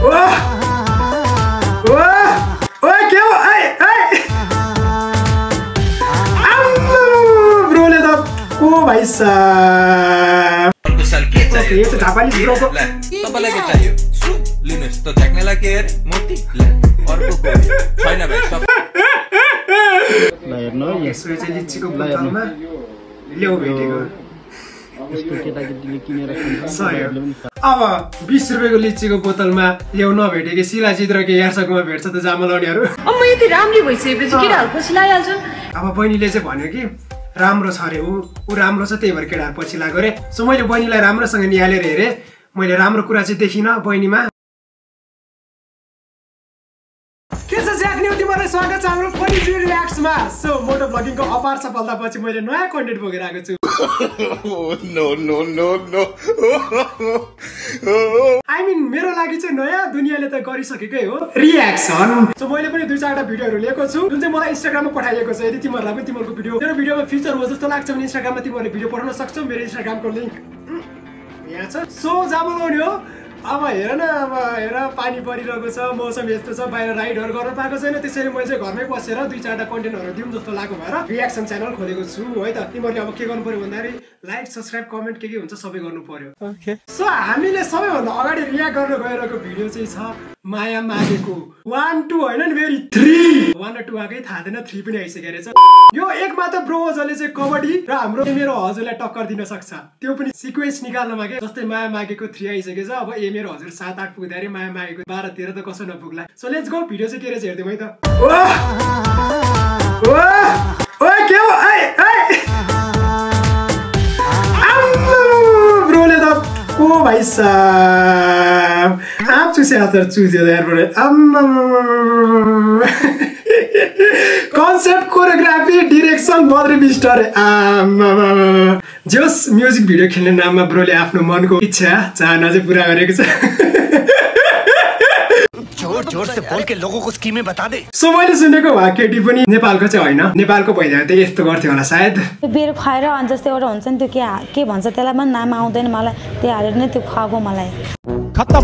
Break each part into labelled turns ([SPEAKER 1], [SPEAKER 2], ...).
[SPEAKER 1] के हो ब्रोले त को भाइ साहब
[SPEAKER 2] यो चाहिँ जापानिज ब्रोको तपाईलाई के चाहियो लिनुस् त झ्याक्नेलाई के अरे मोती अर्को छैन भाइ सब
[SPEAKER 1] ल हेर्नु यसो चाहिँ लिचीको बोतलमा ल्याउ भेटेको
[SPEAKER 3] यसको केटाकेटीले किनेर खान्छ
[SPEAKER 1] अब 20 रुपैयाँको लिचीको बोतलमा ल्याउ नभेटेको शिलाजित र के यार्सकोमा भेट्छ त जामा लाउनेहरू
[SPEAKER 4] अब म यति राम्ररी भइसकेपछि केटाहरु पछि लाइहाल्छन्
[SPEAKER 1] अब बहिनीले चाहिँ भन्यो कि राम्रो छ अरे ऊ राम्रो छ त्यही भएर केटाहरु पछि लाग्यो रे सो मैले बहिनीलाई राम्रोसँग निहालेर हेरे मैले राम्रो कुरा चाहिँ देखिन बहिनीमा के छ ज्याक्ने तिमीलाई स्वागत छ हाम्रो फनीज रियाक्ट्समा सो मोटो ब्लगिङको अपार सफलतापछि मैले नयाँ कन्टेन्ट बोकेर आएको छु
[SPEAKER 2] no no no no
[SPEAKER 1] I mean मेरो लागि चाहिँ नयाँ दुनियाँले त गरिसकेकै हो रियाक्सन सो मैले पनि 2-4 भिडियोहरु लिएको छु जुन चाहिँ मलाई इन्स्टाग्राममा पठाइएको छ यदि तिमीहरुलाई पनि तिमीहरुको भिडियो मेरो भिडियोमा फिचर हो जस्तो लाग्छ भने इन्स्टाग्राममा तिमीहरुले भिडियो पठाउन सक्छौ मेरो इन्स्टाग्रामको लिंक यहाँ छ सो जाम लाउने हो अब हेर न अब हेर पानी परिरहेको छ मौसम यस्तो छ बाहिर राइडहरु गर्न पाएको छैन त्यसैले मैले चाहिँ घरमै बसेर 2-4 कन्टेन्टहरु दिउँ जस्तो लाग्यो भएर रियाक्सन च्यानल खोलेको छु है त तिमीहरुले अब के गर्नु पर्यो भन्दाखेरि लाइक सब्स्क्राइब कमेन्ट के हुन्छ सबै गर्नु पर्यो ओके सो हामीले सबैभन्दा अगाडि रियाक्ट गर्न गइरहेको भिडियो चाहिँ छ माया मागेको 1 2 हैन नि फेरि 3 1 र 2 आकै थाहा छैन 3 पनि आइसक्यो रहेछ यो एक मात्र ब्रो जले चाहिँ कबड्डी र हाम्रो मेरो हजुरलाई टक्कर दिन सक्छ त्यो पनि सिक्वेन्स निकाल्न मागे जस्तै माया मागेको 3 आइसक्यो छ अब ए मेरो हजुर 7 8 पुग्दाखेरि माया मागेको 12 13 त कसो नपुग्ला सो लेट्स गो भिडियो चाहिँ के रहेछ हेर्दियौ है त ओए के हो ब्रोले त को भाइ साहब आप चुसे आतर चुस्यो यार ब्रो कन्सेप्ट कोरियोग्राफी डाइरेक्सन मदर मिस्टर जस म्युजिक भिडियो खेल्ने नाममा ब्रोले आफ्नो मनको इच्छा चाहना चाहिँ पुरा गरेको छ
[SPEAKER 5] जोर से बोल के लोगों को स्कीमें बता दे
[SPEAKER 1] सो मैले सुनेको भए केटी पनि नेपालको चाहिँ हैन नेपालको भइदियो त यस्तो गर्थ्यो होला सायद
[SPEAKER 6] बेर खुवाएर अनि जस्तै एउटा हुन्छ नि त्यो के भन्छ त्यसलाई पनि नाम आउँदैन मलाई त्यो हालेर नै त्यो खुवाको मलाई
[SPEAKER 1] खत्तम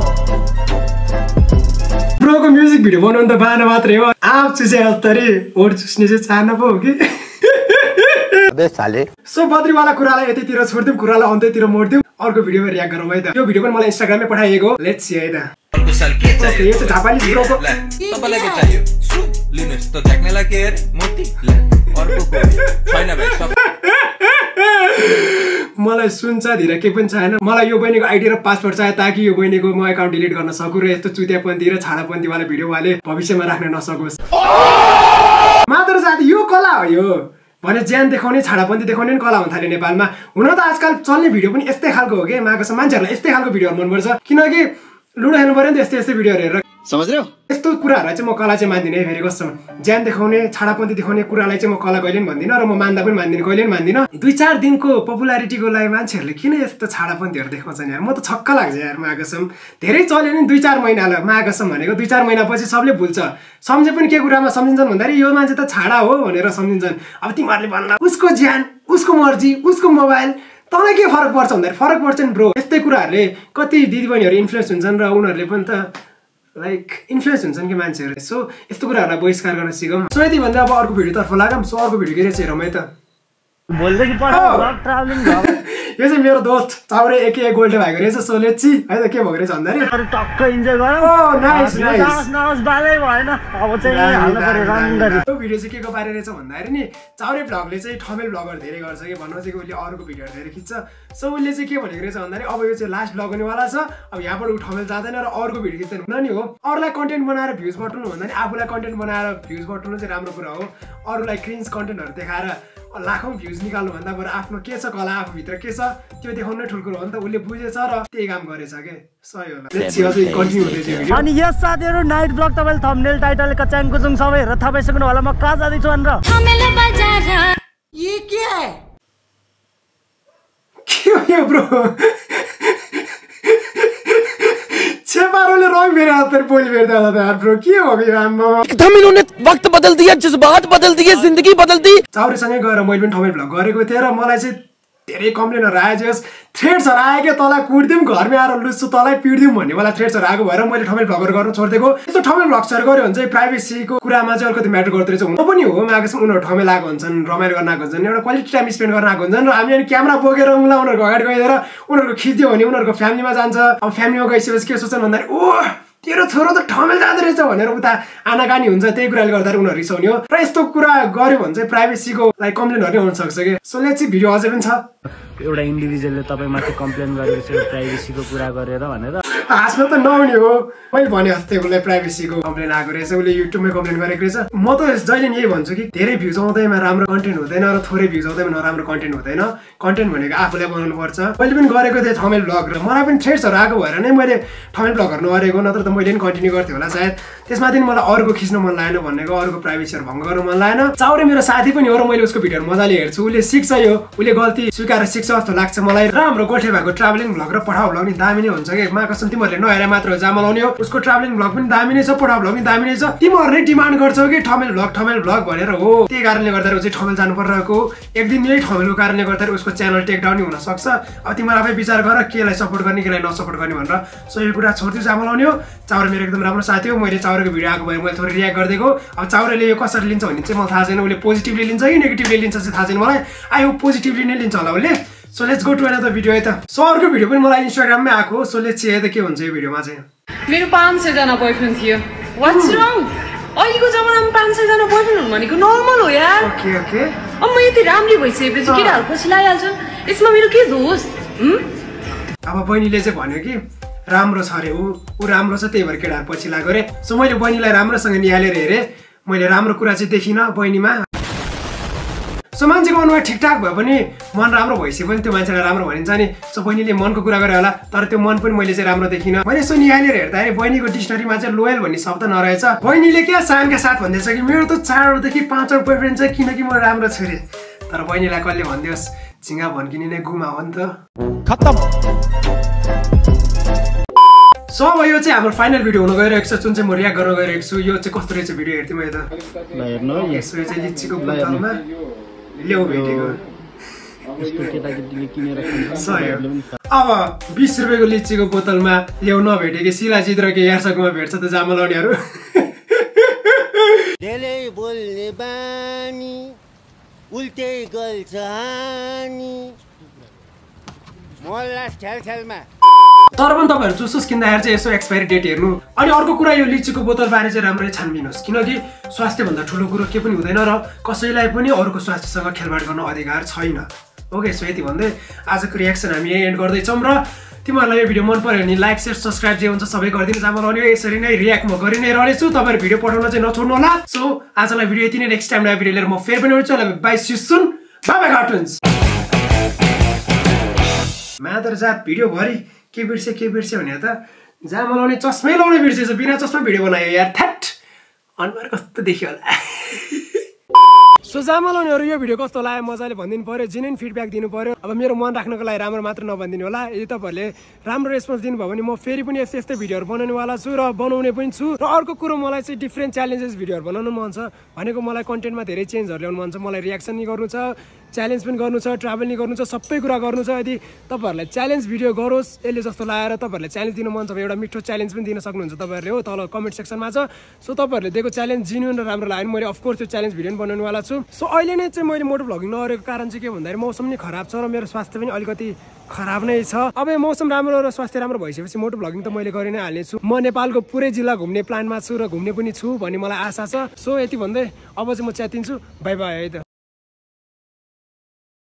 [SPEAKER 1] ब्रोको म्युजिक भिडियो बनाउनु त बाना मात्रै हो आप चुसे अस्तरी ओड चुस्ने चाहिँ चाहना पो हो कि
[SPEAKER 5] अबे साले
[SPEAKER 1] सो बद्रीवाला कुरालाई यतितिर छोड्दिउँ कुरालाई अन्त्यतिर मोड्दिउँ अर्को भिडियोमा रियाक्ट गरौँ है त यो भिडियो पनि मलाई इन्स्टाग्राममै पठाइएको लेट्स सी है त
[SPEAKER 2] अर्को साल के चाहियो
[SPEAKER 1] यो चाहिँ जापानिज ब्रोको
[SPEAKER 2] तपाईलाई के चाहियो लिनुस् त झ्याक्नेलाई के अरे मोती अर्को छैन भाइ सब
[SPEAKER 1] मलाई सुन्छ धीरे के पनि छैन मलाई यो बहिनीको आइडी र पासवर्ड चाहियो ताकि यो बहिनीको म अकाउन्ट डिलिट गर्न सकु र यस्तो चुतियापन्थी र छाडापन्थी वाला भिडियो वाले भविष्यमा राख्न नसकोस् मात्र जाति यो कला हो यो भने ज्यान देखाउने छाडापन्थी देखाउने पनि कला हुन थाल्यो नेपालमा हुन त आजकल चल्ने भिडियो पनि यस्तै खालको हो के मागेको मान्छेहरुलाई यस्तै खालको भिडियोहरु मनपर्छ किनकि लुडो खेल्नु पर्यो नि त यस्तै भिडियोहरु हेरेर
[SPEAKER 5] समझ्यौ
[SPEAKER 1] यस्तो कुराहरुलाई चाहिँ म कला चाहिँ मान्दिन है फेरि कस्तो ज्यान देखाउने छाडापन्थी देखाउने कुरालाई चाहिँ म कला कहिले पनि भन्दिन र म मान्दा पनि मान्दिन कहिले पनि मान्दिन 2-4 दिनको पपुलारिटीको लागि मान्छेहरुले किन यस्तो छाडापन्थीहरु देखाउँछन् यार म त छक्क लाग्छ यार मागसम धेरै चल्यो नि 2-4 महिनाले मागसम भनेको 2-4 महिनापछि सबले भुल्छ सम्झे पनि के कुरामा सम्झिन्छन् भन्दाखेरि यो मान्छे त छाडा हो भनेर सम्झिन्छन् अब तिमीहरुले भन्ला उसको ज्यान उसको मर्जी उसको मोबाइल तँलाई के फरक पर्छ भन्दाखेरि फरक पर्छ नि ब्रो यस्तै कुराहरुले कति दिदीबहिनीहरु इन्फ्लुएन्स हुन्छन् र उनीहरुले पनि त लाइक इन्फ्लुएन्स हुन्छन् कि मान्छेहरु सो यस्तो कुराहरुलाई बहिष्कार गर्न सिकौं सो यति भन्दा अब अर्को भिडियो तर्फ लागौं सो अर्को भिडियो के रहेछ हेरौँ है त
[SPEAKER 3] बोल्दै कि ब्लग ट्राभलिङ भयो
[SPEAKER 1] यो चाहिँ मेरो दोस्त चाउरे एके गोल्डे भएको रहेछ सो लेट्स सी है त के भएको रहेछ भन्दाखेरि
[SPEAKER 3] अरु टक्क इन्जोय गरौँ
[SPEAKER 1] ओ नाइस
[SPEAKER 3] नाइस बालै भएन अब चाहिँ हाल्नु पर्यो राम्ररी
[SPEAKER 1] यो भिडियो चाहिँ केको बारे रहेछ भन्दाखेरि नि चाउरे भ्लगले चाहिँ ठमेल भ्लगर धेरै गर्छ के भन्नु चाहिँ उसले अरूको भिडियोहरु धेरै खिच्छ सो उसले चाहिँ के भनेको रहेछ भन्दाखेरि अब यो चाहिँ लास्ट भ्लग हुनेवाला छ अब यहाँबाट उ ठमेल जाँदैन र अरूको भिडियो खिच्दैन हुन नि हो अरूलाई कन्टेन्ट बनाएर भ्युज बटुल्नु भन्दा नि आफूलाई कन्टेन्ट बनाएर भ्युज बटुल्नु चाहिँ राम्रो कुरा हो अरूलाई क्रिन्ज कन्टेन्टहरु देखाएर लाखौं भ्युज निकाल्नु भन्दा बरु आफ्नो के छ कला आफू भित्र के छ त्यो देखाउनै ठुलो कुरा हो नि त उसले बुझेछ र त्यही काम गरेछ के सही होला लेट्स सी अझै कन्टिन्यु हुँदै छ भिडियो
[SPEAKER 3] अनि यस साथीहरु नाइट ब्लग तपाईले थम्बनेल टाइटल कचाङ कुचुङ सबै हेरेर थाहा पाइसक्नु होला म कहाँ जाँदैछु भनेर
[SPEAKER 4] थमेल बजार
[SPEAKER 5] ये क्या है
[SPEAKER 1] के हो यो ब्रो छेपारोले रङ फेरि हातले बोली फेर्दा त यार ब्रो के हो यो आम्मा
[SPEAKER 5] एकदम इन्होंने वक्त बदल दिया जज्बात बदल दिए जिंदगी बदल दी
[SPEAKER 1] चाउरेसँगै गएर मैले पनि ठमेल भ्लग गरेको थिएँ र मलाई चाहिँ धेरै कम्प्लेनहरु आएछ थ्रेड्सहरु आयो के तँलाई कुट्दिम घरमै आएर लुच्छु तँलाई पिट्दिम भन्ने मलाई थ्रेड्सहरु आएको भएर मैले ठमेल भ्लगहरु गर्न छोड्दिएको यस्तो ठमेल भ्लग्सहरु गर्यो भने चाहिँ प्राइभेसीको कुरामा चाहिँ अलिकति म्याटर गर्दै रहेछ म पनि हो मागेसम्म उनीहरु ठमेल आएको हुन्छन् रमाइलो गर्न आएको हुन्छन् एउटा क्वालिटी टाइम स्पेन्ड गर्न आएको हुन्छन् र हामी अनि क्यामेरा बोकेर उनीहरुको अगाडि गएर उनीहरुको खिच्दियो भने उनीहरुको फ्यामिलीमा जान्छ अब फ्यामिलीमा गइसकेपछि के सोच्छन् भन्दा ओ तेरो छोरो त ठमेल जाँदो रहेछ भनेर उता आनाकानी हुन्छ त्यही कुराले गर्दा उनीहरु रिसाउने हो र यस्तो कुरा गर्यो भने चाहिँ प्राइभेसीको लाइक कम्प्लेनहरु हुन सक्छ के सो लेट्स सी भिडियो अझै पनि छ
[SPEAKER 3] एउटा इन्डिभिजुअलले तपाईमाथि कम्प्लेन गरेको छ प्राइभेसीको कुरा गरेर भनेर
[SPEAKER 1] हाँस्न त नहुने हो मैले भने जस्तै उसलाई प्राइभेसीको कम्प्लेन आएको रहेछ उसले युट्युबमै कम्प्लेन गरेको रहेछ म त जहिले नि यही भन्छु कि धेरै भ्युज आउँदैमा राम्रो कन्टेन्ट हुँदैन र थोरै भ्युज आउँदैमा नराम्रो कन्टेन्ट हुँदैन कन्टेन्ट भनेको आफूलाई बनाउनु पर्छ मैले पनि गरेको थिएँ थमेल भ्लग र मलाई पनि थ्रेड्सहरु आएको भएर नै मैले थमेल भ्लगहरु नगरेको नत्र त मैले पनि कन्टिन्यू गर्थेँ होला सायद त्यसमाथि मलाई अरूको खिच्न मन लागेन भनेको अरूको प्राइभेसीहरु भङ्ग गर्न मन लागेन चाउरे मेरो साथी पनि हो र मैले उसको भिडियोहरु मजाले हेर्छु उसले सिक्छ यो उसले गल्ती स्वीकार सिक्छ जस्तो लाग्छ मलाई राम्रो गोठे भएको ट्राभलिङ भ्लग र पठाउ भ्लग नि दामी नै हुन्छ के मा कसम तिमीहरुले नहेरे मात्र हो जाम लाउने हो उसको ट्राभलिङ भ्लग पनि दामी नै छ पठाउ भ्लग पनि दामी नै छ तिमीहरु नै डिमान्ड गर्छौ कि ठमेल भ्लग भनेर हो त्यही कारणले गर्दा चाहिँ ठमेल जानु परिरहेको एक दिन यही ठमेलको कारणले गर्दा उसको च्यानल टेक डाउन हुन सक्छ अब तिमीहरु आफै विचार गर केलाई सपोर्ट गर्ने केलाई नसपोर्ट गर्ने भनेर सो यो कुरा छोड्दिउ जाम लाउने हो चाउरे मेरो एकदम राम्रो साथी हो मैले चाउरेको भिडियो आएको भए मैले थोरै रियाक्ट गर्दिएको अब चाउरेले यो कसरी लिन्छ भन्ने चाहिँ मलाई थाहा छैन उसले पोजिटिभली लिन्छ कि नेगेटिभली लिन्छ चाहिँ थाहा छैन मलाई आई होप पोजिटिभली नै लिन्छ होला उसले so let's go to another video है त सो अर्को भिडियो पनि मलाई इन्स्टाग्राममै आएको सो लेट्स सी है त के हुन्छ यो भिडियोमा चाहिँ
[SPEAKER 4] मेरो 500 जना बोयफ्रेन्ड थियो व्हाट्स रङ अहिलेको जमानामा 500 जना बोयफ्रेन्ड हुनु भनेको नर्मल हो यार
[SPEAKER 1] ओके ओके
[SPEAKER 4] अब म यति राम्ररी भइसकेपछि केटाहरु पछि लाइहाल्छन् यसमा मेरो के दोष
[SPEAKER 1] अब बहिनीले चाहिँ भन्यो कि राम्रो छ रे ऊ राम्रो छ त्यही भएर केटाहरु पछि लाग्यो रे सो मैले बहिनीलाई राम्रोसँग निहालेर हेरे मैले राम्रो कुरा चाहिँ देखिन बहिनीमा सो मान्छेको अनुहार ठिकठाक भए पनि मन राम्रो भइसक्यो पनि त्यो मान्छेलाई राम्रो भनिन्छ नि सो बहिनीले मनको कुरा गरे होला तर त्यो मन पनि मैले चाहिँ राम्रो देखिन मैले सो निहालेर हेर्दाखेरि बहिनीको डिक्सनरीमा चाहिँ लोयल भन्ने शब्द नरहेछ बहिनीले के सानका साथ भन्दैछ कि मेरो त 4 देखि 5 बोयफ्रेन्ड छ किनकि म राम्रो छु रे तर बहिनीलाई कसले भन्दियोस् झिंगा भन्किने नै गुमा हो नि त
[SPEAKER 3] खत्तम
[SPEAKER 1] सो अब यो चाहिँ हाम्रो फाइनल भिडियो हुन गइरहेको छ जुन चाहिँ म रियाक्ट गर्न गइरहेको छु यो चाहिँ कस्तो रहेछ भिडियो हेर्थे मैले त
[SPEAKER 3] हेर्नु
[SPEAKER 1] यसो यो चाहिँ लिचीको बोतलमा ल्याउ भेटेको
[SPEAKER 3] यस्तो केटाकेटीले किनेर खान्छ
[SPEAKER 1] अब 20 रुपैयाँको लिचीको बोतलमा ल्याउ नभेटेको शिलाजित र के यार्सकोमा भेट्छ त जामा लाउनेहरू
[SPEAKER 7] धेरै बोल्ने बानी उल्टै गल्छ हानी मोल्ला छेलछेलमा
[SPEAKER 1] तर पनि तपाईहरु जुसुस किन्दाखेरि चाहिँ यसो एक्सपायरी डेट हेर्नु अनि अर्को कुरा यो लिचीको बोतल बारे चाहिँ राम्ररी छानबिनुहोस् किनकि स्वास्थ्य भन्दा ठुलो कुरो के पनि हुँदैन र कसैलाई पनि अरूको स्वास्थ्यसँग खेलबाड गर्न अधिकार छैन ओके सो यति भन्दै आजको रियाक्सन हामी यही एन्ड गर्दैछौँ र तिमीहरुलाई यो भिडियो मन पर्यो भने लाइक शेयर सब्स्क्राइब जे हुन्छ सबै गरिदिनु जाम लाउने यसरी नै रियाक्ट म गरि नै रहनेछु तपाईहरु भिडियो पठाउन चाहिँ नछोड्नु होला सो आजलाई भिडियो यति नै नेक्स्ट टाइम नयाँ भिडियो लिएर म फेरि पनि आउँछु bye see soon bye bye cartoons मादर जात भिडियो भरि के बिर्से भने त जामा लाउने चस्मै लाउने बिर्सेछ बिना चस्मा भिडियो बनायो यार थ्याट अनुहार कस्तो देखियो होला सो जामा लाउनेहरु यो भिडियो कस्तो लाग्यो मजाले भनिदिनु पर्यो जेन्युइन फिडब्याक दिनु पर्यो अब मेरो मन राख्नको लागि राम्रो मात्र नभनिदिनु होला यदि तपाईहरुले राम्रो रेस्पोन्स दिनुभयो भने म फेरि पनि यस्तै भिडियोहरु बनाउने वाला छु र बनाउने पनि छु र अर्को कुरो मलाई चाहिँ डिफरेन्ट च्यालेन्जेस भिडियोहरु बनाउनु मन छ भनेको मलाई कन्टेन्टमा धेरै चेन्जहरु ल्याउनु मन छ मलाई रियाक्सन नि गर्नु छ च्यालेन्ज पनि गर्नु छ ट्राभल नि गर्नु छ सबै कुरा गर्नु छ यदि तपाईहरुलाई च्यालेन्ज भिडियो गरोस् यसले जस्तो लागेर तपाईहरुलाई च्यालेन्ज दिन मन छ भने एउटा मिठो च्यालेन्ज पनि दिन सक्नुहुन्छ तपाईहरुले हो तल कमेन्ट सेक्सनमा छ सो तपाईहरुले दिएको च्यालेन्ज जेन्युइन र राम्रो लाग्यो मैले अफ कोर्स त्यो च्यालेन्ज भिडियो बनाउनु वाला छु सो अहिले नै चाहिँ मैले मोटो भ्लगिङ नगरेको कारण चाहिँ के भन्दाखेरि मौसम नि खराब छ र मेरो स्वास्थ्य पनि अलिकति खराब नै छ अब यो मौसम राम्रो र स्वास्थ्य राम्रो भइसकेपछि मोटो भ्लगिङ त मैले गरि नै हाल्ने छु म नेपालको पुरै जिल्ला घुम्ने प्लानमा छु र घुम्ने पनि छु भन्ने मलाई आशा छ सो यति भन्दै अब चाहिँ म च्यातिन्छु बाइ बाइ है त